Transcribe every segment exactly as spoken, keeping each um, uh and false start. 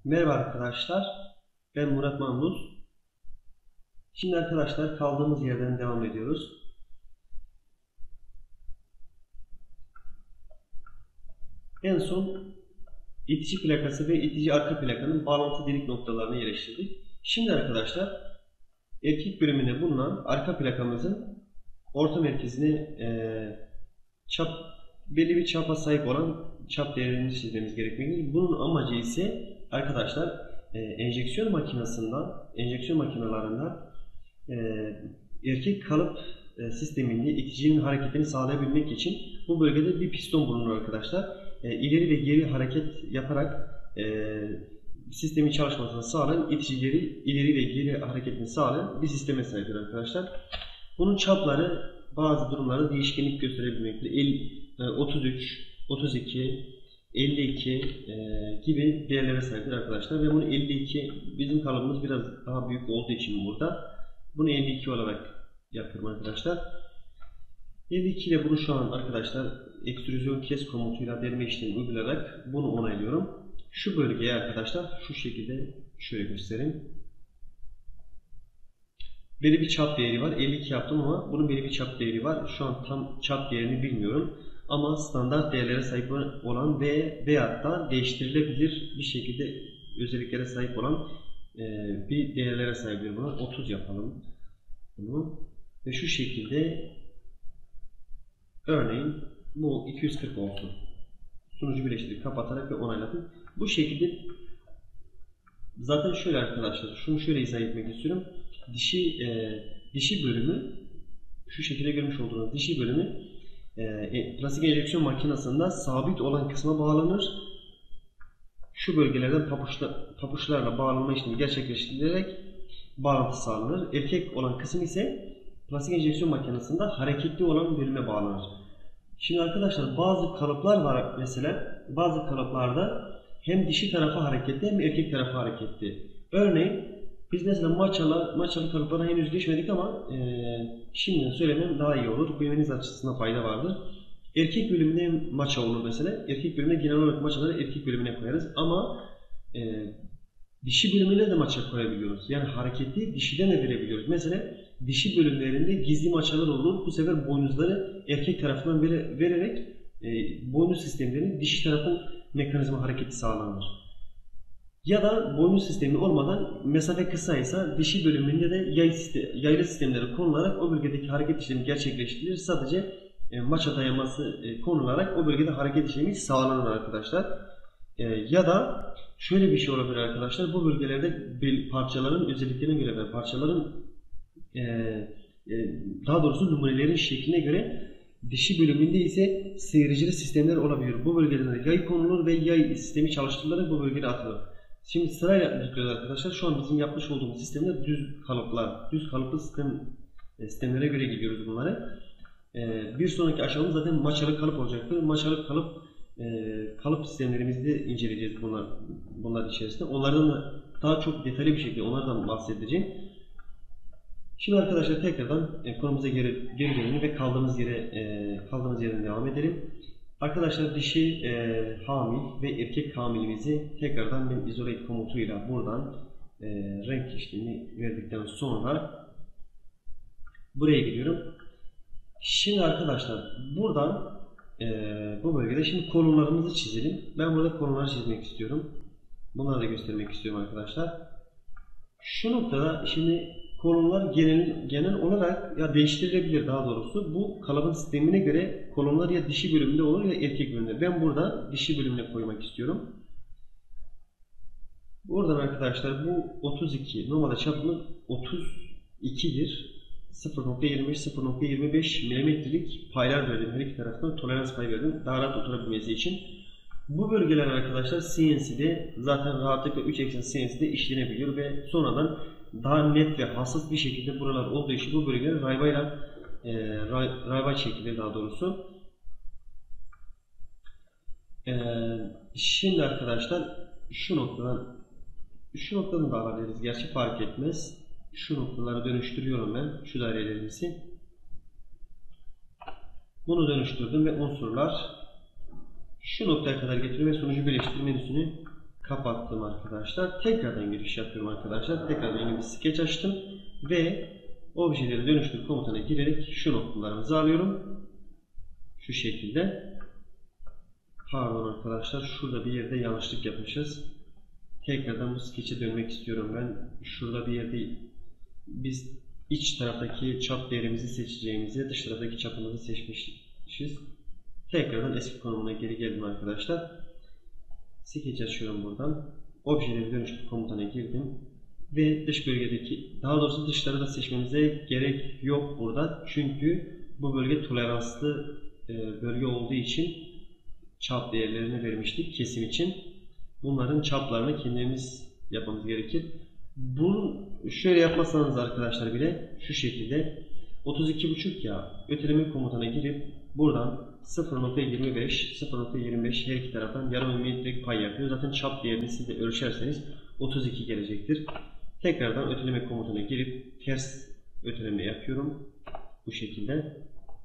Merhaba arkadaşlar, ben Murat Mamluz. Şimdi arkadaşlar kaldığımız yerden devam ediyoruz. En son itici plakası ve itici arka plakanın bağlantı delik noktalarını yerleştirdik. Şimdi arkadaşlar erkek bölümünde bulunan arka plakamızın orta merkezine e, çap belli bir çapa sahip olan çap değerini çizmemiz gerekmektedir. Bunun amacı ise arkadaşlar e, enjeksiyon makinesinden, enjeksiyon makinelerinde e, erkek kalıp e, sisteminde iticinin hareketini sağlayabilmek için bu bölgede bir piston bulunur arkadaşlar. E, ileri ve geri hareket yaparak e, sistemin çalışmasını sağlayan, iticileri ileri ve geri hareketini sağlayan bir sisteme sahiptir arkadaşlar. Bunun çapları bazı durumlarda değişkenlik gösterebilmektedir. otuz üç, otuz iki, elli iki e, gibi değerlere sahiptir arkadaşlar ve bunu elli iki, bizim kalıbımız biraz daha büyük olduğu için burada bunu elli iki olarak yapıyorum arkadaşlar. elli iki ile bunu şu an arkadaşlar ekstrüzyon kes komutuyla delme işlemi uygulayarak bunu onaylıyorum. Şu bölgeye arkadaşlar şu şekilde şöyle göstereyim. Belli bir çap değeri var. elli iki yaptım ama bunun belli bir çap değeri var. Şu an tam çap değerini bilmiyorum. Ama standart değerlere sahip olan ve veyahut da değiştirilebilir bir şekilde özelliklere sahip olan e, bir değerlere sahiptir buna. otuz yapalım bunu. Ve şu şekilde örneğin bu iki yüz kırk olsun. Sunucu birleştirip kapatarak ve onayladım. Bu şekilde zaten şöyle arkadaşlar, şunu şöyle izah etmek istiyorum. Dişi e, dişi bölümü şu şekilde görmüş olduğunuz dişi bölümü e, plastik enjeksiyon makinesinde sabit olan kısma bağlanır. Şu bölgelerden papuçla, papuçlarla bağlanma işlemi gerçekleştirilerek bağlantı sağlanır. Erkek olan kısım ise plastik enjeksiyon makinesinde hareketli olan bölüme bağlanır. Şimdi arkadaşlar bazı kalıplar var mesela. Bazı kalıplarda hem dişi tarafı hareketli hem erkek tarafı hareketli. Örneğin biz mesela maçalı, maçalı kalıplara henüz geçmedik ama e, şimdiden söylemem daha iyi olur. Bilmeniz açısından fayda vardır. Erkek bölümünde maça olur mesela. Erkek bölümünde genel olarak maçaları erkek bölümüne koyarız ama e, dişi bölümüne de maça koyabiliyoruz. Yani hareketli dişiden de verebiliyoruz. Mesela dişi bölümlerinde gizli maçalar olur. Bu sefer boynuzları erkek tarafından vere, vererek e, boynuz sistemlerinin dişi tarafın mekanizma hareketi sağlanır. Ya da boynuz sistemi olmadan mesafe kısaysa dişi bölümünde de yay sistem, yaylı sistemleri konularak o bölgedeki hareket işlemi gerçekleştirilir. Sadece e, maça dayanması e, konularak o bölgede hareket işlemi sağlanır arkadaşlar. E, ya da şöyle bir şey olabilir arkadaşlar. Bu bölgelerde parçaların özelliklerine göre ve parçaların e, e, daha doğrusu numunelerin şekline göre dişi bölümünde ise seyircili sistemler olabiliyor. Bu bölgelerde yay konulur ve yay sistemi çalıştırılarak bu bölgede atılır. Şimdi sırayla yapıyoruz arkadaşlar. Şu an bizim yapmış olduğumuz sistemler düz kalıplar. Düz kalıplı sistem, sistemlere göre gidiyoruz bunları. Ee, bir sonraki aşamamız zaten maçalı kalıp olacaktır. Maçalı kalıp e, kalıp sistemlerimizi de inceleyeceğiz bunlar, bunlar içerisinde. Onlardan da daha çok detaylı bir şekilde onlardan bahsedeceğim. Şimdi arkadaşlar tekrardan e, konumuza geri, geri dönelim ve kaldığımız yere e, kaldığımız yerden devam edelim. Arkadaşlar dişi e, hamil ve erkek hamilimizi tekrardan ben isolate komutuyla buradan e, renk işlemi verdikten sonra buraya gidiyorum. Şimdi arkadaşlar buradan e, bu bölgede şimdi kolonlarımızı çizelim. Ben burada kolonları çizmek istiyorum. Bunları da göstermek istiyorum arkadaşlar. Şu noktada şimdi kolonlar genel, genel olarak ya değiştirilebilir daha doğrusu. Bu kalıbın sistemine göre kolonlar ya dişi bölümünde olur ya erkek bölümünde. Ben burada dişi bölümüne koymak istiyorum. Buradan arkadaşlar bu otuz iki, normalde çapımız otuz iki'dir. sıfır nokta yirmi beş sıfır nokta yirmi beş milimetrelik paylar verdim. Her iki taraftan tolerans payı verdim. Daha rahat oturabilmesi için. Bu bölgeler arkadaşlar C N C'de zaten rahatlıkla üç eksen C N C'de işlenebiliyor ve sonradan daha net ve hassas bir şekilde buralar olduğu için bu bölgeler raybayla e, ray, raybay şekilde daha doğrusu. E, şimdi arkadaşlar şu noktadan şu noktadan da alabiliriz. Gerçi fark etmez. Şu noktaları dönüştürüyorum ben. Şu dairelerimizi. Bunu dönüştürdüm ve unsurlar şu noktaya kadar getiriyor ve sonucu birleştirme menüsünü kapattım arkadaşlar. Tekrardan giriş yapıyorum arkadaşlar. Tekrardan yeni bir sketch açtım ve objeleri dönüştür komutuna girerek şu noktalarımızı alıyorum. Şu şekilde. Pardon arkadaşlar, şurada bir yerde yanlışlık yapmışız. Tekrardan bu sketch'e dönmek istiyorum ben. Şurada bir yerde biz iç taraftaki çap değerimizi seçeceğimizi, dış taraftaki çapımızı seçmişiz. Tekrardan eski konumuna geri geldim arkadaşlar. Sketch açıyorum buradan. Objeleri dönüştür komutuna girdim. Ve dış bölgedeki, daha doğrusu dışları da seçmemize gerek yok burada. Çünkü bu bölge toleranslı bölge olduğu için çap değerlerini vermiştik kesim için. Bunların çaplarını kendimiz yapmamız gerekir. Bunu şöyle yapmasanız arkadaşlar bile şu şekilde otuz iki buçuk ya öteleme komutuna girip buradan sıfır nokta yirmi beş sıfır nokta yirmi beş her iki taraftan yarım milimetrelik pay yapıyor. Zaten çap değerini siz de ölçerseniz otuz iki gelecektir. Tekrardan öteleme komutuna girip ters öteleme yapıyorum. Bu şekilde.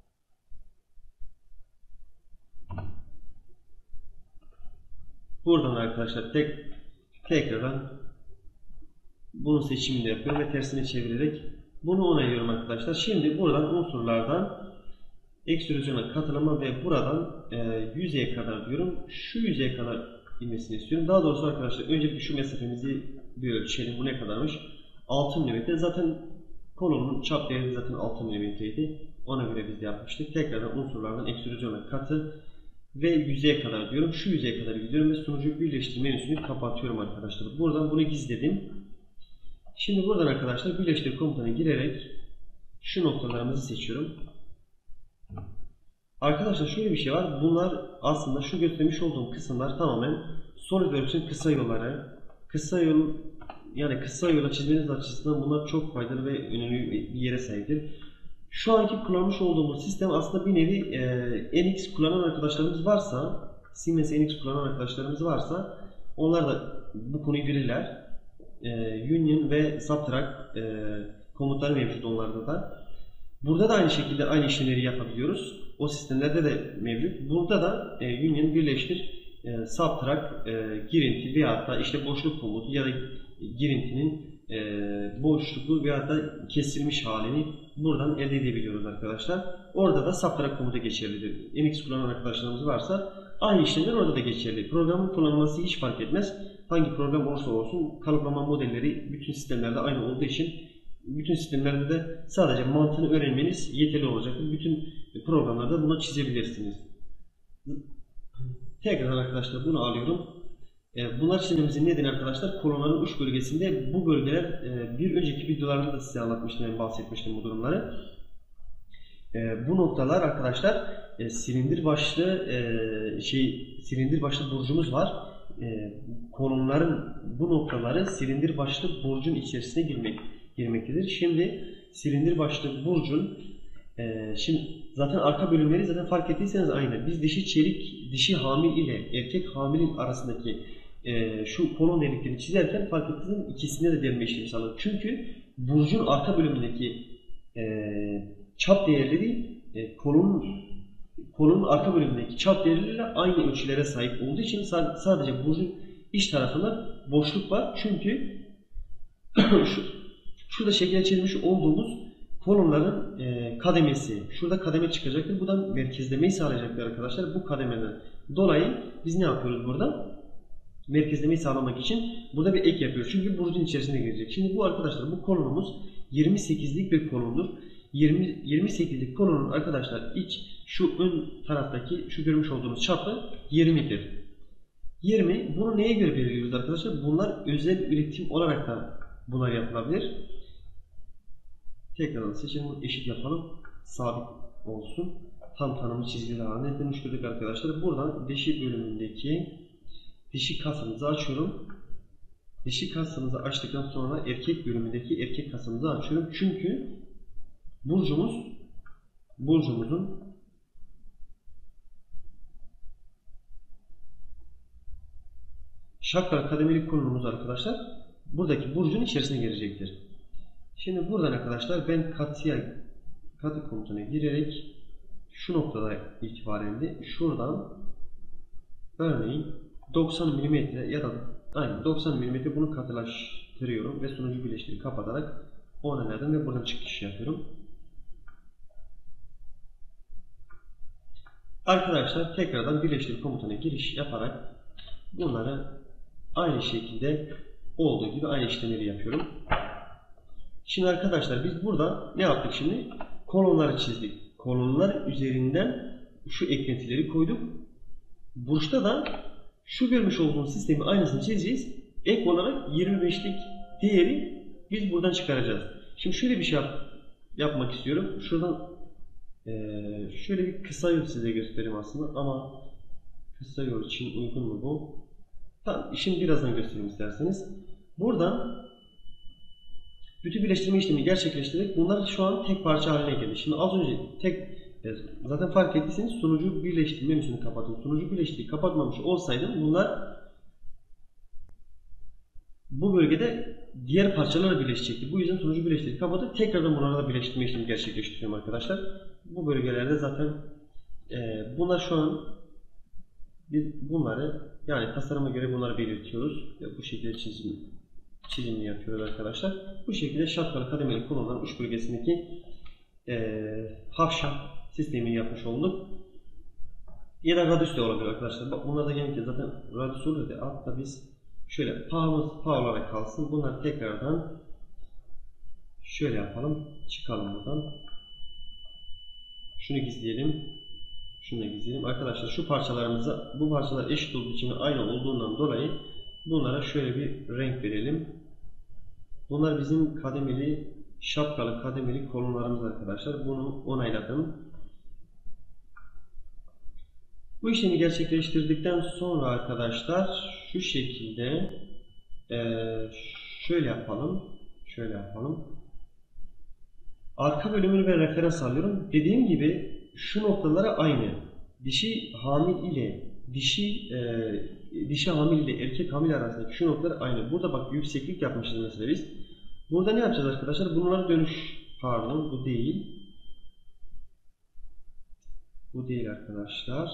Buradan arkadaşlar tek tekrardan bunun seçimini yapıyorum ve tersini çevirerek bunu onaylıyorum arkadaşlar. Şimdi buradan unsurlardan ekstrüzyona katılama ve buradan e, yüzeye kadar diyorum. Şu yüzeye kadar inmesini istiyorum. Daha doğrusu arkadaşlar öncelikle şu mesafemizi bir ölçelim. Bu ne kadarmış? altı milimetre. Zaten kolonun çap değeri zaten altı milimetreydi. Ona göre biz de yapmıştık. Tekrardan unsurlardan ekstrüzyona katı ve yüzeye kadar diyorum. Şu yüzeye kadar gidiyorum ve sunucu birleştir menüsünü kapatıyorum arkadaşlar. Buradan bunu gizledim. Şimdi buradan arkadaşlar birleştir komutuna girerek şu noktalarımızı seçiyorum. Arkadaşlar şöyle bir şey var. Bunlar aslında şu göstermiş olduğum kısımlar tamamen SolidWorks'ün kısa yolları. Kısa yol yani kısa yola çizmeniz açısından bunlar çok faydalı ve önemli bir yere sahiptir. Şu anki kullanmış olduğumuz sistem aslında bir nevi e, N X kullanan arkadaşlarımız varsa, Siemens N X kullanan arkadaşlarımız varsa onlar da bu konuyu bilirler. E, Union ve Subtract e, komutları mevcut onlarda da. Burada da aynı şekilde aynı işlemleri yapabiliyoruz. O sistemlerde de mevcut. Burada da e, Union birleştir, e, Subtract, e, girinti veya da işte boşluk komutu ya da girintinin e, boşluklu veya da kesilmiş halini buradan elde edebiliyoruz arkadaşlar. Orada da Subtract komutu geçerlidir. N X kullanan arkadaşlarımız varsa aynı işlemler orada da geçerli. Programın kullanılması hiç fark etmez. Hangi program olursa olsun kalıplama modelleri bütün sistemlerde aynı olduğu için bütün sistemlerde de sadece mantığını öğrenmeniz yeterli olacaktır. Bütün programlarda bunu çizebilirsiniz. Tekrar arkadaşlar bunu alıyorum. Bunlar çizmemizin nedeni arkadaşlar kolonların uç bölgesinde bu bölgeler bir önceki videolarda da size anlatmıştım, yani bahsetmiştim bu durumları. Bu noktalar arkadaşlar silindir başlı şey silindir başlı burcumuz var. Kolonların bu noktaları silindir başlı burcun içerisine girmek girmektedir. Şimdi silindir başlı burcun e, şimdi zaten arka bölümleri zaten fark ettiyseniz aynı. Biz dişi çelik, dişi hamil ile erkek hamilin arasındaki e, şu kolon deliklerini çizerken fark ettiğiniz ikisinde de delme işlemi sağladık. Çünkü burcun arka bölümündeki e, çap değerleri e, kolonun kolonun arka bölümündeki çap değerleriyle aynı ölçülere sahip olduğu için sadece burcun iç tarafında boşluk var. Çünkü şu şurada şekilde çizmiş olduğumuz kolonların e, kademesi. Şurada kademe çıkacaktır. Bu da merkezlemeyi sağlayacaktır arkadaşlar. Bu kademeden dolayı biz ne yapıyoruz burada? Merkezlemeyi sağlamak için burada bir ek yapıyoruz. Çünkü burcun içerisine girecek. Şimdi bu arkadaşlar bu kolonumuz yirmi sekizlik bir kolondur. yirmi, yirmi sekizlik kolonun arkadaşlar iç şu ön taraftaki şu görmüş olduğunuz çapı yirmidir. yirmi. Bunu neye göre belirliyoruz arkadaşlar? Bunlar özel üretim olarak da bunlar yapılabilir. Tekrardan seçelim, eşit yapalım, sabit olsun. Tam tanımlı çizgiler haline dönüştürdük arkadaşlar. Buradan dişi bölümündeki dişi kasımızı açıyorum. Dişi kasımızı açtıktan sonra erkek bölümündeki erkek kasımızı açıyorum. Çünkü burcumuz burcumuzun şakra kademelik konumumuz arkadaşlar buradaki burcun içerisine girecektir. Şimdi buradan arkadaşlar ben katıya katı komutuna girerek şu noktada itibaren de şuradan örneğin doksan milimetre ya da Aynen doksan milimetre bunu katılaştırıyorum ve sunucu birleştiri kapatarak onayladım ve buradan çıkış yapıyorum. Arkadaşlar tekrardan birleştir komutuna giriş yaparak bunları aynı şekilde olduğu gibi aynı işlemleri yapıyorum. Şimdi arkadaşlar biz burada ne yaptık şimdi? Kolonları çizdik. Kolonlar üzerinden şu eklentileri koyduk. Burçta da şu görmüş olduğumuz sistemin aynısını çizeceğiz. Ek olarak yirmi beşlik değeri biz buradan çıkaracağız. Şimdi şöyle bir şey yap, yapmak istiyorum. Şuradan ee, şöyle bir kısa yol size göstereyim aslında ama kısa yol için uygun mu bu? Tamam, şimdi birazdan göstereyim isterseniz. Buradan bütün birleştirme işlemi gerçekleştirerek bunlar şu an tek parça haline geldi. Şimdi az önce tek zaten fark ettiyseniz sunucu birleştirme menüsünü kapattım. Sunucu birleştiriyi kapatmamış olsaydım bunlar bu bölgede diğer parçalarla birleşecekti. Bu yüzden sunucu birleştiriyi kapatıp tekrardan bunlarla birleştirme işlemi gerçekleştiriyorum arkadaşlar. Bu bölgelerde zaten e, bunlar şu an biz bunları yani tasarıma göre bunları belirtiyoruz. Ve bu şekilde çizim çizimini yapıyoruz arkadaşlar. Bu şekilde şapkalı kademeli kolonların uç bölgesindeki e, hafşa sistemini yapmış olduk. Ya da radius de olabilir arkadaşlar. Bak bunlar da genellikle zaten radius oluyor da altta biz şöyle pağımız pağ olarak kalsın. Bunları tekrardan şöyle yapalım. Çıkalım buradan. Şunu gizleyelim. Şunu da gizleyelim. Arkadaşlar şu parçalarımıza bu parçalar eşit olduğu için aynı olduğundan dolayı bunlara şöyle bir renk verelim. Bunlar bizim kademeli şapkalı kademeli kolonlarımız arkadaşlar. Bunu onayladım. Bu işlemi gerçekleştirdikten sonra arkadaşlar şu şekilde ee, şöyle yapalım. Şöyle yapalım. Arka bölümünü ben referans alıyorum. Dediğim gibi şu noktalara aynı. Dişi hamil ile dişi e, dişi hamil ile erkek hamil arasındaki şu noktalar aynı. Burada bak yükseklik yapmışız mesela biz. Burada ne yapacağız arkadaşlar? Bunlara dönüş pardon bu değil. Bu değil arkadaşlar.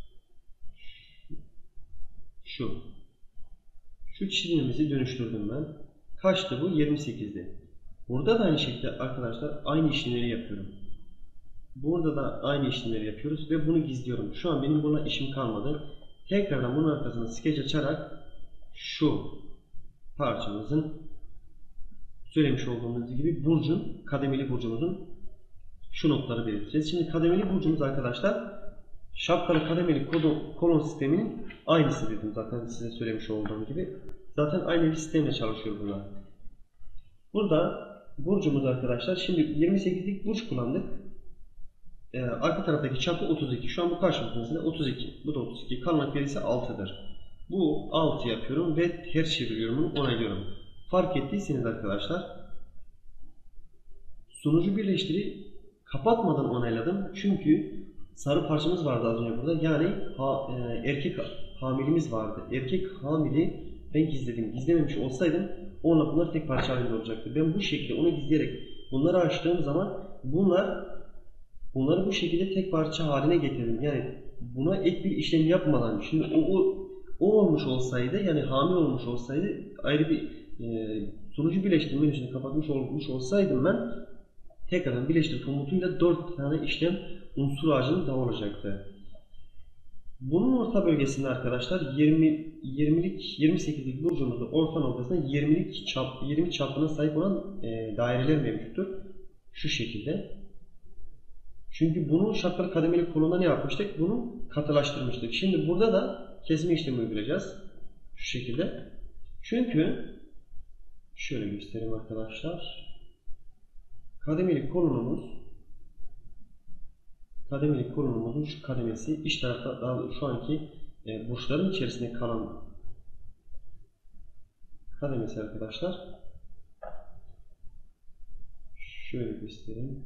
Şu. Şu çizimimizi dönüştürdüm ben. Kaçtı bu? yirmi sekizdi. Burada da aynı şekilde arkadaşlar aynı işlemleri yapıyorum. Burada da aynı işlemleri yapıyoruz ve bunu gizliyorum. Şu an benim buna işim kalmadı. Tekrardan bunun arkasına skeç açarak şu parçamızın söylemiş olduğumuz gibi burcun, kademeli burcumuzun şu noktaları belirteceğiz. Şimdi kademeli burcumuz arkadaşlar şapkalı kademeli kolon sisteminin aynısı dedim zaten size söylemiş olduğum gibi. Zaten aynı bir sistemle çalışıyor bunlar. Burada burcumuz arkadaşlar şimdi yirmi sekizlik burç kullandık. Ee, arka taraftaki çapı otuz iki. Şu an bu karşımızda mesela otuz iki. Bu da otuz iki. Kalınlık verisi altıdır. Bu altı yapıyorum ve ters çeviriyorum, onaylıyorum. Fark ettiyseniz arkadaşlar sunucu birleştiri kapatmadan onayladım. Çünkü sarı parçamız vardı az önce burada. Yani ha, e, erkek hamilimiz vardı. Erkek hamili ben gizledim. Gizlememiş olsaydım onunla bunlar tek parça halinde olacaktı. Ben bu şekilde onu gizleyerek bunları açtığım zaman bunlar bunları bu şekilde tek parça haline getirdim. Yani buna ek bir işlem yapmadan şimdi o, o, o olmuş olsaydı yani hamile olmuş olsaydı ayrı bir e, sunucu birleştirme menüsünü kapatmış olmuş olsaydım ben tekrardan birleştir komutuyla dört tane işlem unsur ağacının da olacaktı. Bunun orta bölgesinde arkadaşlar yirmi yirmilik yirmi sekizlik burcumuzda orta noktasında yirmilik çap yirmi çapına sahip olan e, daireler mevcuttur. Şu şekilde. Çünkü bunu şapkalı kademeli kolonda ne yapmıştık? Bunu katılaştırmıştık. Şimdi burada da kesme işlemi uygulayacağız. Şu şekilde. Çünkü şöyle göstereyim arkadaşlar. Kademeli kolonumuz kademeli kolonumuzun şu kademesi iç tarafta daha şu anki e, burçların içerisinde kalan kademesi arkadaşlar. Şöyle göstereyim.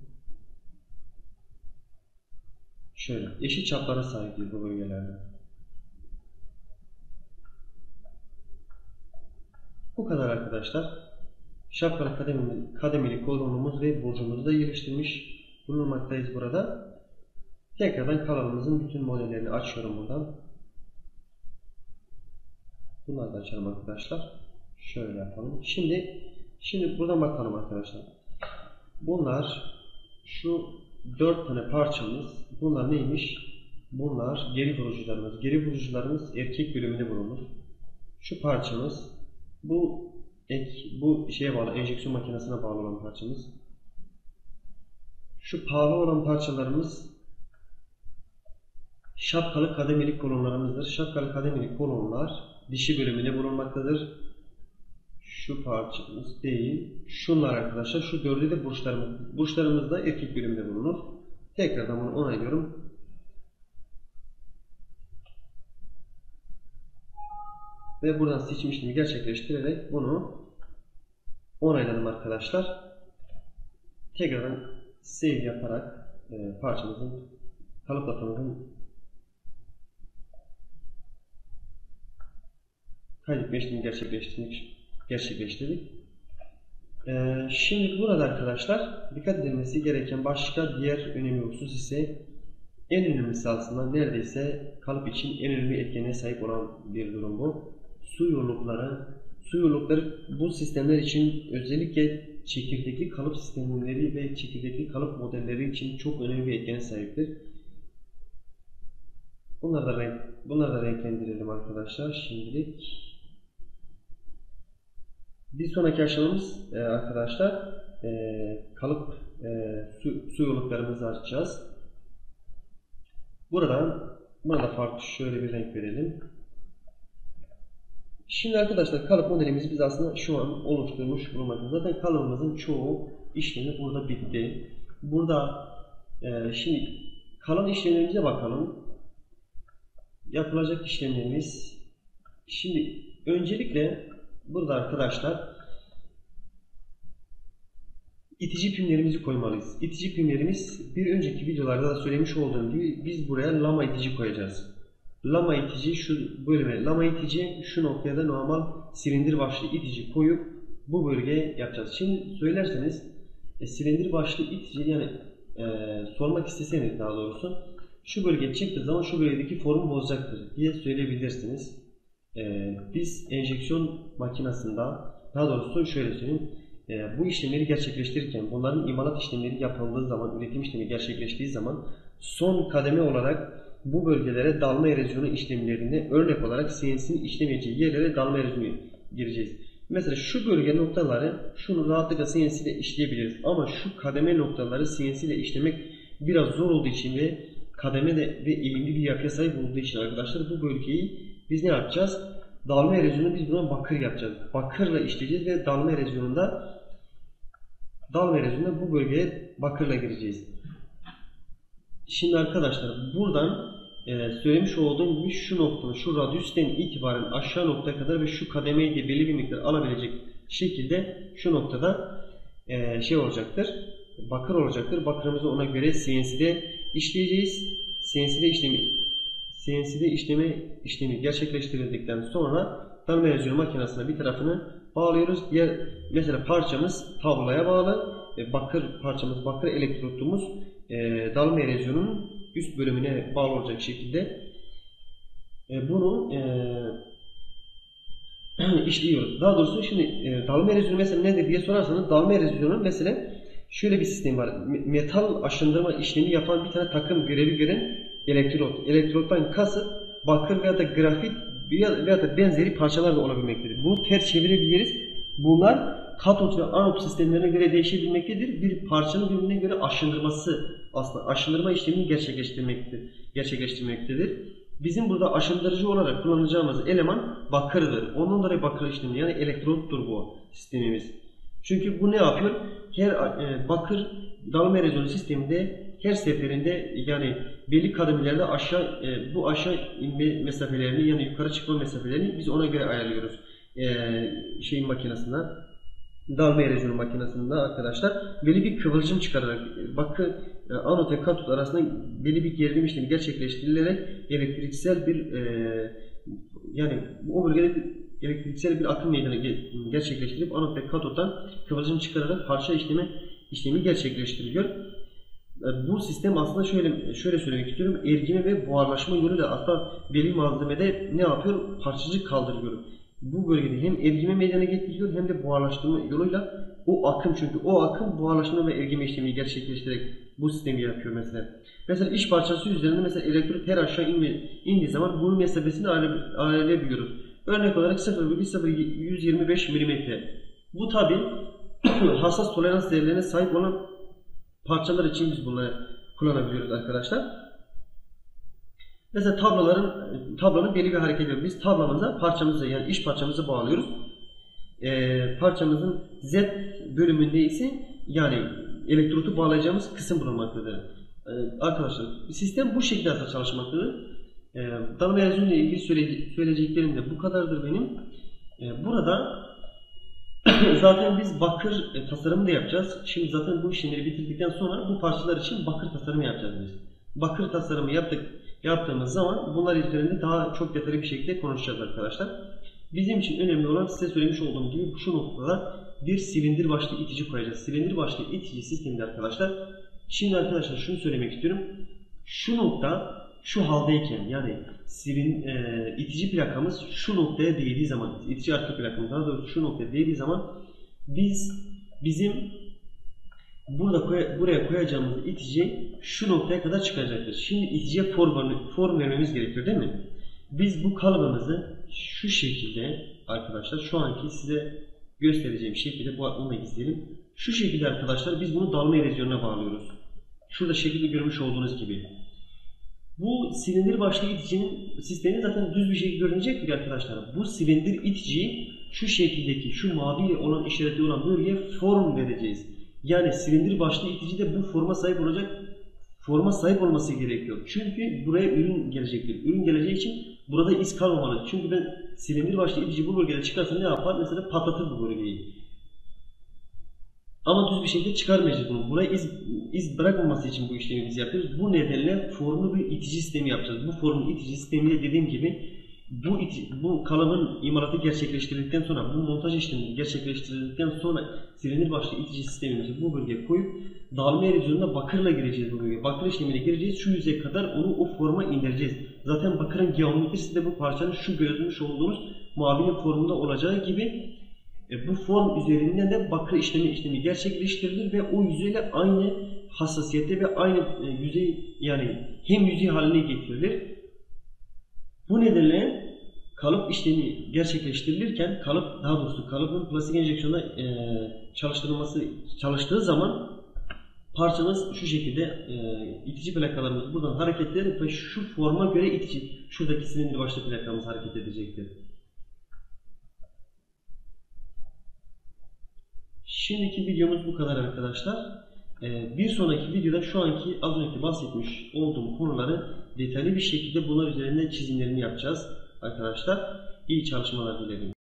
Şöyle eşit çaplara sahip bu bölgelerde. Bu kadar arkadaşlar. Şapkalı kademeli, kademeli kolonumuz ve burcumuzu da yerleştirmiş bulunmaktayız burada. Tekrardan kanalımızın bütün modellerini açıyorum buradan. Bunları da açalım arkadaşlar. Şöyle yapalım. Şimdi şimdi buradan bakalım arkadaşlar. Bunlar şu dört tane parçamız. Bunlar neymiş? Bunlar geri vurucularımız. Geri vurucularımız erkek bölümünde bulunur. Şu parçamız bu ek bu şeye bağlı, enjeksiyon makinesine bağlı olan parçamız. Şu pahalı olan parçalarımız şapkalı kademeli kolonlarımızdır. Şapkalı kademeli kolonlar dişi bölümünde bulunmaktadır. Şu parçamız değil. Şunlar arkadaşlar. Şu dördü de burçlarımız. Burçlarımız da erkek bölümünde bulunur. Tekrardan bunu onaylıyorum. Ve buradan seçim işlemi gerçekleştirerek bunu onayladım arkadaşlar. Tekrardan save yaparak e, parçamızın kalıp datamızın kaydetme işlemi gerçekleştirdik. gerçekleştirdik. E, şimdi burada arkadaşlar dikkat edilmesi gereken başka diğer önemli husus ise en önemlisi aslında neredeyse kalıp için en önemli etkenliğe sahip olan bir durum bu. Su yollukları, su yollukları bu sistemler için özellikle çekirdekli kalıp sistemleri ve çekirdekli kalıp modelleri için çok önemli bir etkene sahiptir. Bunları da, renk, bunları da renklendirelim arkadaşlar şimdilik. Bir sonraki aşamamız e, arkadaşlar e, kalıp e, su, su yolluklarımızı açacağız. Buradan buna da farklı şöyle bir renk verelim. Şimdi arkadaşlar kalıp modelimizi biz aslında şu an oluşturmuş bulunmaktayız. Zaten kalıbımızın çoğu işlemi burada bitti. Burada e, şimdi kalan işlemlerimize bakalım. Yapılacak işlemlerimiz. Şimdi öncelikle burada arkadaşlar itici pimlerimizi koymalıyız. İtici pimlerimiz bir önceki videolarda da söylemiş olduğum gibi biz buraya lama itici koyacağız. Lama itici şu bölüme, lama itici şu noktaya da normal silindir başlı itici koyup bu bölgeye yapacağız. Şimdi söylerseniz e, silindir başlı itici yani e, sormak isteseniz daha doğrusu şu bölgeye çıktığı zaman şu bölgedeki formu bozacaktır diye söyleyebilirsiniz. E, biz enjeksiyon makinesinde daha doğrusu şöyle söyleyeyim. E, bu işlemleri gerçekleştirirken bunların imalat işlemleri yapıldığı zaman, üretim işlemi gerçekleştiği zaman son kademe olarak bu bölgelere dalma erozyonu işlemlerinde örnek olarak C N C'nin işlemeyeceği yerlere dalma erozyonu gireceğiz. Mesela şu bölge noktaları şunu rahatlıkla C N C ile işleyebiliriz ama şu kademe noktaları C N C ile işlemek biraz zor olduğu için ve kademe de ve eğimli bir yapıya sahip olduğu için arkadaşlar bu bölgeyi biz ne yapacağız? Dalma erozyonu biz buna bakır yapacağız. Bakırla işleyeceğiz ve dalma erozyonunda dalma erozyonunda bu bölgeye bakırla gireceğiz. Şimdi arkadaşlar buradan e, söylemiş olduğum gibi şu noktanın, şu radyüsten itibaren aşağı noktaya kadar ve şu kademeyi de belli bir miktar alabilecek şekilde şu noktada e, şey olacaktır. Bakır olacaktır. Bakırımızı ona göre C N C'de işleyeceğiz. C N C'de işlemi C N C'de işlemi işlemi gerçekleştirildikten sonra dalma erozyonu makinesine bir tarafını bağlıyoruz. Diğer mesela parçamız tabloya bağlı. E, bakır parçamız, bakır elektrotumuz e, dalma erozyonunun üst bölümüne bağlı olacak şekilde e, bunu e, işliyoruz. Daha doğrusu şimdi e, dalma erozyonu mesela nedir diye sorarsanız dalma erozyonu mesela şöyle bir sistem var. Metal aşındırma işlemi yapan bir tane takım görevi gören elektrot. Elektrottan kasıt bakır veya da grafit veya da benzeri parçalar da olabilmektedir. Bunu ters çevirebiliriz. Bunlar katot ve anot sistemlerine göre değişebilmektedir. Bir parçanın birbirine göre aşındırması aslında aşındırma işlemini gerçekleştirmektedir. gerçekleştirmektedir. Bizim burada aşındırıcı olarak kullanacağımız eleman bakırdır. Ondan dolayı bakır işlemi yani elektrottur bu sistemimiz. Çünkü bu ne yapıyor? Her e, bakır dalma erozyonu sisteminde her seferinde yani belli kademelerde aşağı e, bu aşağı inme mesafelerini yani yukarı çıkma mesafelerini biz ona göre ayarlıyoruz. E, şeyin makinesinde dalma erozyonu makinesinde arkadaşlar belli bir kıvılcım çıkararak bakır e, anot ve katot arasında belli bir gerilim işlemi gerçekleştirilerek elektriksel bir e, yani o bölgede elektriksel bir akım meydana gerçekleştirip anot ve katottan kıvılcım çıkararak parça işlemi işlemi gerçekleştiriliyor. Bu sistem aslında şöyle şöyle söylemek istiyorum. Ergime ve buharlaşma yoluyla aslında belli malzemede ne yapıyor? Parçacık kaldırıyor. bu bölgede hem ergime meydana getiriyor hem de buharlaştırma yoluyla o akım, çünkü o akım buharlaştırma ve ergime işlemini gerçekleştirerek bu sistemi yapıyor mesela. Mesela iş parçası üzerinde mesela elektrot her aşağı inme, indiği zaman bunun mesafesini ayarlayabiliyoruz. Örnek olarak sıfır virgül sıfır yüz yirmi beş milimetre. Bu tabi hassas tolerans değerlerine sahip olan parçalar için biz bunları kullanabiliyoruz arkadaşlar. Mesela tabloların tablonun belli bir hareketi. Biz tablamıza parçamızı, yani iş parçamızı bağlıyoruz. Ee, parçamızın Z bölümünde ise yani elektrotu bağlayacağımız kısım bulunmaktadır. Ee, arkadaşlar sistem bu şekilde aslında çalışmaktadır. Ee, Dalma erozyonu ile ilgili söyleyeceklerim de bu kadardır benim. Ee, burada zaten biz bakır e, tasarımı da yapacağız. Şimdi zaten bu işlemleri bitirdikten sonra bu parçalar için bakır tasarımı yapacağız biz. Bakır tasarımı yaptık, yaptığımız zaman bunlar üzerinde daha çok detaylı bir şekilde konuşacağız arkadaşlar. Bizim için önemli olan size söylemiş olduğum gibi şu noktada bir silindir başlı itici koyacağız. Silindir başlı itici sistemde arkadaşlar. Şimdi arkadaşlar şunu söylemek istiyorum. Şu nokta şu haldeyken, yani silin, e, itici plakamız şu noktaya değdiği zaman, itici arka plakamız daha doğrusu şu noktaya değdiği zaman biz bizim burada koy, buraya koyacağımız itici şu noktaya kadar çıkacaktır. Şimdi iticiye form, form vermemiz gerekiyor değil mi? Biz bu kalıbımızı şu şekilde arkadaşlar, şu anki size göstereceğim şekilde, bu onu da izleyelim. Şu şekilde arkadaşlar biz bunu dalma erozyonuna bağlıyoruz. Şurada şekilde görmüş olduğunuz gibi. Bu silindir başlı iticinin sistemi zaten düz bir şekilde görünecektir arkadaşlar. Bu silindir iticiyi şu şekildeki, şu mavi olan işareti olan bölgeye form vereceğiz. Yani silindir başlı itici de bu forma sahip olacak, forma sahip olması gerekiyor. Çünkü buraya ürün gelecektir. Ürün geleceği için burada iz kalmamalı. Çünkü ben silindir başlı itici bu bölgede çıkarsa ne yapar? Mesela patlatır bu bölgeyi. Ama düz bir şekilde çıkarmayacağız bunu. Buraya iz, iz bırakmaması için bu işlemi biz yapıyoruz. Bu nedenle formlu bir itici sistemi yapacağız. Bu formlu itici sistemiyle dediğim gibi bu, iti, bu kalıbın imalatı gerçekleştirildikten sonra, bu montaj işlemi gerçekleştirildikten sonra silindir başlı itici sistemimizi bu bölgeye koyup dalma erozyonuna bakırla gireceğiz bu bölgeye. Bakır işlemiyle gireceğiz. Şu yüzeye kadar onu o forma indireceğiz. Zaten bakırın geometrisi de bu parçanın şu görmüş olduğunuz mavinin formunda olacağı gibi E, bu form üzerinden de bakır işlemi işlemi gerçekleştirilir ve o yüzeyle aynı hassasiyette ve aynı e, yüzey, yani hem yüzey haline getirilir. Bu nedenle kalıp işlemi gerçekleştirilirken kalıp, daha doğrusu kalıbın plastik enjeksiyonda e, çalıştırılması çalıştığı zaman parçamız şu şekilde e, itici plakalarımız buradan hareket eder ve şu forma göre itici, şuradaki silindir başlı plakamız hareket edecektir. Şimdiki videomuz bu kadar arkadaşlar. Ee, bir sonraki videoda şu anki az önce bahsetmiş olduğum konuları detaylı bir şekilde bunlar üzerinde çizimlerini yapacağız arkadaşlar. İyi çalışmalar dilerim.